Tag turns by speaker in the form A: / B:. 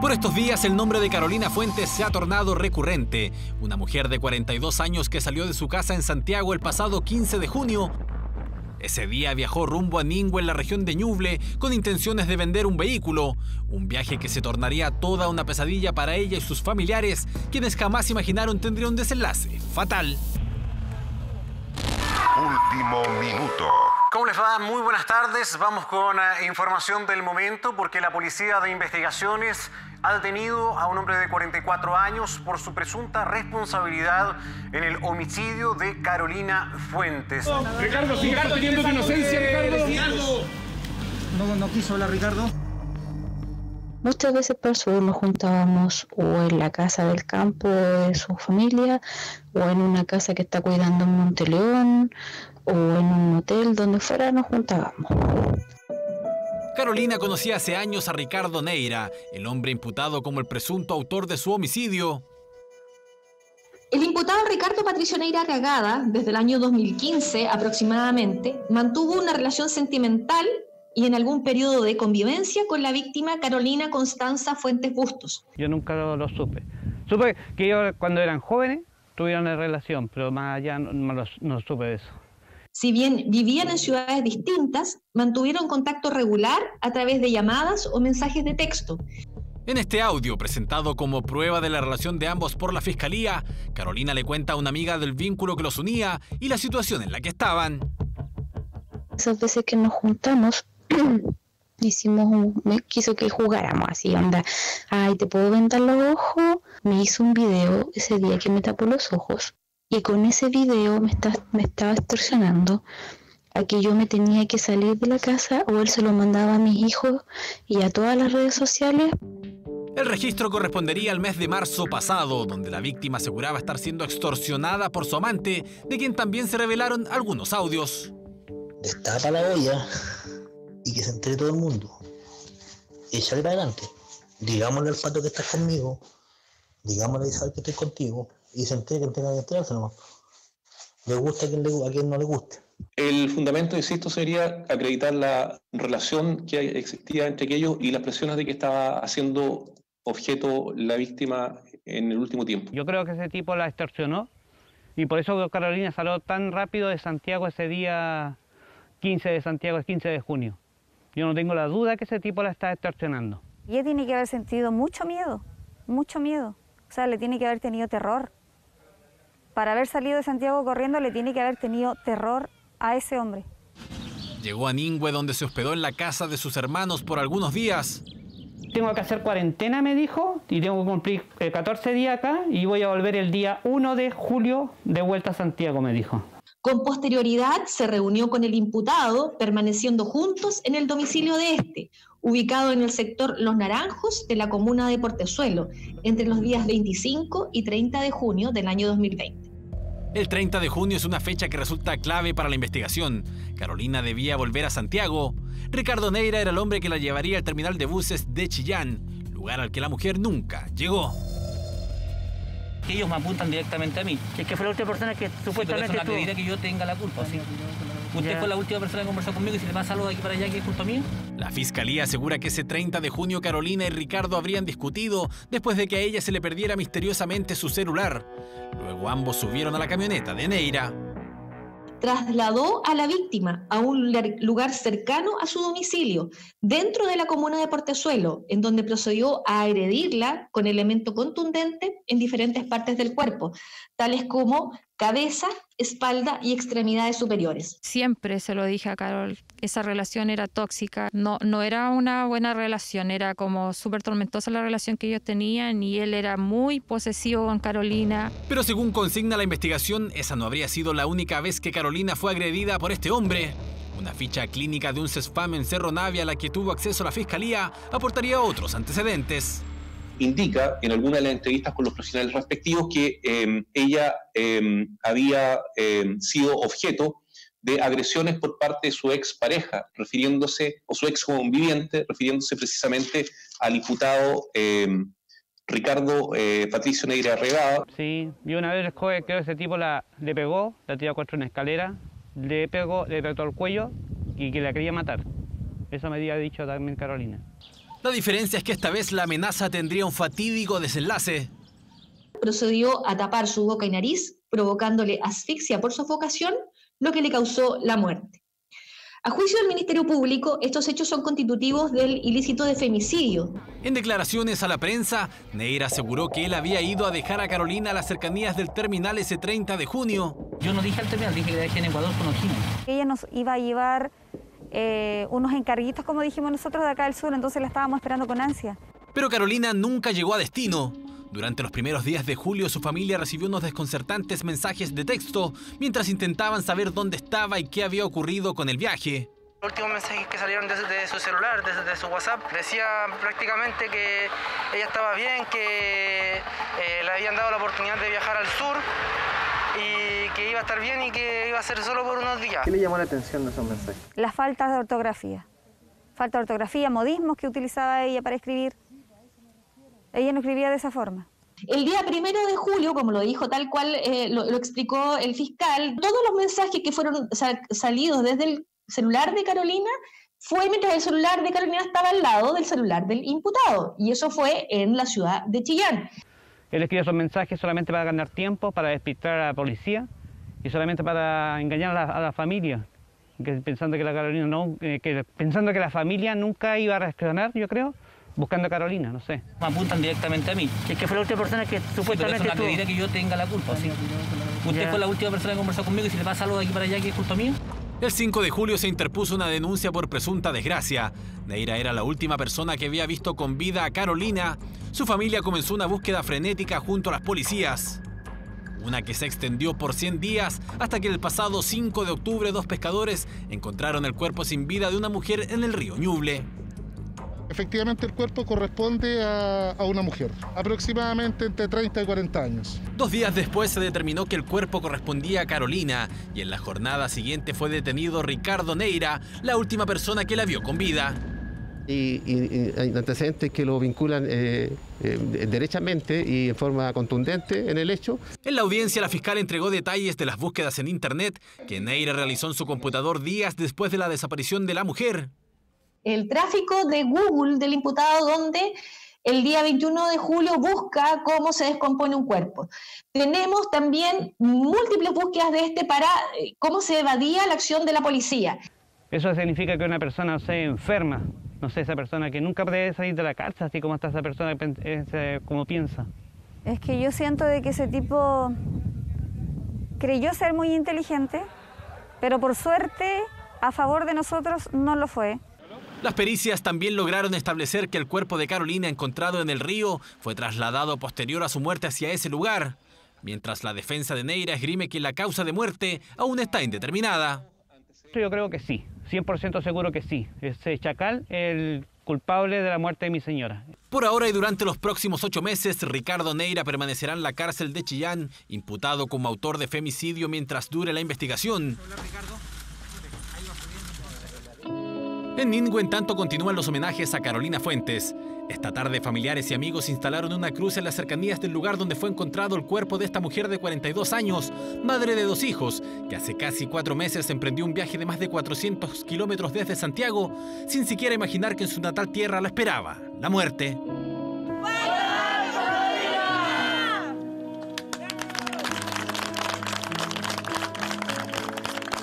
A: Por estos días, el nombre de Carolina Fuentes se ha tornado recurrente. Una mujer de 42 años que salió de su casa en Santiago el pasado 15 de junio. Ese día viajó rumbo a Ningüe, en la región de Ñuble, con intenciones de vender un vehículo. Un viaje que se tornaría toda una pesadilla para ella y sus familiares, quienes jamás imaginaron tendría un desenlace fatal.
B: Último minuto.
C: ¿Cómo les va? Muy buenas tardes. Vamos con información del momento porque la Policía de Investigaciones ha detenido a un hombre de 44 años por su presunta responsabilidad en el homicidio de Carolina Fuentes.
D: Ricardo, sigue teniendo tu inocencia, Ricardo.
E: No quiso hablar, Ricardo.
F: Muchas veces por eso nos juntábamos o en la casa del campo de su familia o en una casa que está cuidando en Monteleón o en un hotel, donde fuera nos juntábamos.
A: Carolina conocía hace años a Ricardo Neira, el hombre imputado como el presunto autor de su homicidio.
G: El imputado Ricardo Patricio Neira Arriagada, desde el año 2015 aproximadamente, mantuvo una relación sentimental y en algún periodo de convivencia con la víctima Carolina Constanza Fuentes Bustos.
H: Yo nunca lo supe. Supe que ellos cuando eran jóvenes tuvieron una relación, pero más allá no supe de eso.
G: Si bien vivían en ciudades distintas, mantuvieron contacto regular a través de llamadas o mensajes de texto.
A: En este audio, presentado como prueba de la relación de ambos por la Fiscalía, Carolina le cuenta a una amiga del vínculo que los unía y la situación en la que estaban.
F: Esas veces que nos juntamos, me quiso que jugáramos así, onda, ay, ¿te puedo vendar los ojos? Me hizo un video ese día que me tapó los ojos y con ese video me estaba extorsionando a que yo me tenía que salir de la casa o él se lo mandaba a mis hijos y a todas las redes sociales.
A: El registro correspondería al mes de marzo pasado, donde la víctima aseguraba estar siendo extorsionada por su amante, de quien también se revelaron algunos audios.
E: Destapa la olla y que se entere todo el mundo. Échale para adelante. Digámosle al pato que estás conmigo. Digámosle a Isabel que estoy contigo. Y se entere que tenga que enterarse nomás. Le gusta a quien no le guste.
I: El fundamento, insisto, sería acreditar la relación que existía entre aquellos y las presiones de que estaba haciendo objeto la víctima en el último tiempo.
H: Yo creo que ese tipo la extorsionó y por eso Carolina salió tan rápido de Santiago ese día 15 de Santiago, el 15 de junio. Yo no tengo la duda que ese tipo la está extorsionando.
J: Y ella tiene que haber sentido mucho miedo. O sea, le tiene que haber tenido terror. Para haber salido de Santiago corriendo, le tiene que haber tenido terror a ese hombre.
A: Llegó a Ningüe, donde se hospedó en la casa de sus hermanos por algunos días.
H: Tengo que hacer cuarentena, me dijo, y tengo que cumplir 14 días acá y voy a volver el día 1 de julio de vuelta a Santiago, me dijo.
G: Con posterioridad se reunió con el imputado, permaneciendo juntos en el domicilio de este, ubicado en el sector Los Naranjos de la comuna de Portezuelo, entre los días 25 y 30 de junio del año 2020.
A: El 30 de junio es una fecha que resulta clave para la investigación. Carolina debía volver a Santiago. Ricardo Neira era el hombre que la llevaría al terminal de buses de Chillán, lugar al que la mujer nunca llegó.
K: Ellos me apuntan directamente a mí.
J: Es que fue la última persona que supuestamente
K: pero eso no acredita que yo tenga la culpa, ¿sí? Usted fue la última persona que conversó conmigo y si le pasa algo de aquí para allá que es culpa mía.
A: La Fiscalía asegura que ese 30 de junio Carolina y Ricardo habrían discutido después de que a ella se le perdiera misteriosamente su celular. Luego ambos subieron a la camioneta de Neira.
G: Trasladó a la víctima a un lugar cercano a su domicilio, dentro de la comuna de Portezuelo, en donde procedió a agredirla con elemento contundente en diferentes partes del cuerpo, tales como cabeza, espalda y extremidades superiores.
L: Siempre se lo dije a Carol, esa relación era tóxica, no era una buena relación, era como súper tormentosa la relación que ellos tenían y él era muy posesivo con Carolina.
A: Pero según consigna la investigación, esa no habría sido la única vez que Carolina fue agredida por este hombre. Una ficha clínica de un CESFAM en Cerro Navia a la que tuvo acceso la Fiscalía aportaría otros antecedentes.
I: Indica en alguna de las entrevistas con los profesionales respectivos que ella había sido objeto de agresiones por parte de su expareja, o su ex conviviente, refiriéndose precisamente al imputado Ricardo Patricio Neira Arriagada.
H: Sí, y una vez creo que ese tipo le pegó, la tiró contra una escalera, le pegó al cuello y que la quería matar. Eso me había dicho también Carolina.
A: La diferencia es que esta vez la amenaza tendría un fatídico desenlace.
G: Procedió a tapar su boca y nariz, provocándole asfixia por sofocación, lo que le causó la muerte. A juicio del Ministerio Público, estos hechos son constitutivos del ilícito de femicidio.
A: En declaraciones a la prensa, Neira aseguró que él había ido a dejar a Carolina a las cercanías del terminal ese 30 de junio.
K: Yo no dije al terminal, dije que la dejé en Ecuador con O'Higgins.
J: Ella nos iba a llevar unos encarguitos, como dijimos nosotros, de acá del sur, entonces la estábamos esperando con ansia.
A: Pero Carolina nunca llegó a destino. Durante los primeros días de julio, su familia recibió unos desconcertantes mensajes de texto mientras intentaban saber dónde estaba y qué había ocurrido con el viaje.
M: Los últimos mensajes que salieron desde su celular, desde su WhatsApp, decían prácticamente que ella estaba bien, que le habían dado la oportunidad de viajar al sur y que iba a estar bien y que iba a ser solo por unos días.
N: ¿Qué le llamó la atención de esos mensajes?
J: Las faltas de ortografía. Falta de ortografía, modismos que utilizaba ella para escribir. Ella no escribía de esa forma.
G: El día 1 de julio, como lo dijo tal cual lo explicó el fiscal, todos los mensajes que fueron salidos desde el celular de Carolina fue mientras el celular de Carolina estaba al lado del celular del imputado, y eso fue en la ciudad de Chillán.
H: Él escribió esos mensajes solamente para ganar tiempo, para despistar a la policía y solamente para engañar a la familia, pensando que la Carolina pensando que la familia nunca iba a reaccionar, yo creo, buscando a Carolina, no sé.
K: Me apuntan directamente a mí.
M: Es que fue la última persona que supuestamente
K: sí, pero eso no acredita que yo tenga la culpa, ¿sí? Usted fue la última persona que conversó conmigo y si le pasa algo de aquí para allá, ¿qué es culpa mía?
A: El 5 de julio se interpuso una denuncia por presunta desgracia. Neira era la última persona que había visto con vida a Carolina. Su familia comenzó una búsqueda frenética junto a las policías. Una que se extendió por 100 días hasta que el pasado 5 de octubre 2 pescadores encontraron el cuerpo sin vida de una mujer en el río Ñuble.
O: Efectivamente, el cuerpo corresponde a una mujer, aproximadamente entre 30 y 40 años.
A: 2 días después se determinó que el cuerpo correspondía a Carolina y en la jornada siguiente fue detenido Ricardo Neira, la última persona que la vio con vida.
P: Y hay antecedentes que lo vinculan derechamente y en forma contundente en el hecho.
A: En la audiencia, la fiscal entregó detalles de las búsquedas en internet que Neira realizó en su computador días después de la desaparición de la mujer.
G: El tráfico de Google del imputado, donde el día 21 de julio busca cómo se descompone un cuerpo. Tenemos también múltiples búsquedas de para cómo se evadía la acción de la policía.
H: Eso significa que una persona, no sé, enferma, no sé, esa persona que nunca debe salir de la cárcel, así como está esa persona, como piensa.
J: Es que yo siento de que ese tipo creyó ser muy inteligente, pero por suerte, a favor de nosotros, no lo fue.
A: Las pericias también lograron establecer que el cuerpo de Carolina encontrado en el río fue trasladado posterior a su muerte hacia ese lugar, mientras la defensa de Neira esgrime que la causa de muerte aún está indeterminada.
H: Yo creo que sí, 100% seguro que sí. Ese chacal, el culpable de la muerte de mi señora.
A: Por ahora y durante los próximos 8 meses, Ricardo Neira permanecerá en la cárcel de Chillán, imputado como autor de femicidio mientras dure la investigación. En Ningüe, en tanto, continúan los homenajes a Carolina Fuentes. Esta tarde, familiares y amigos instalaron una cruz en las cercanías del lugar donde fue encontrado el cuerpo de esta mujer de 42 años, madre de 2 hijos, que hace casi 4 meses emprendió un viaje de más de 400 kilómetros desde Santiago, sin siquiera imaginar que en su natal tierra la esperaba la muerte.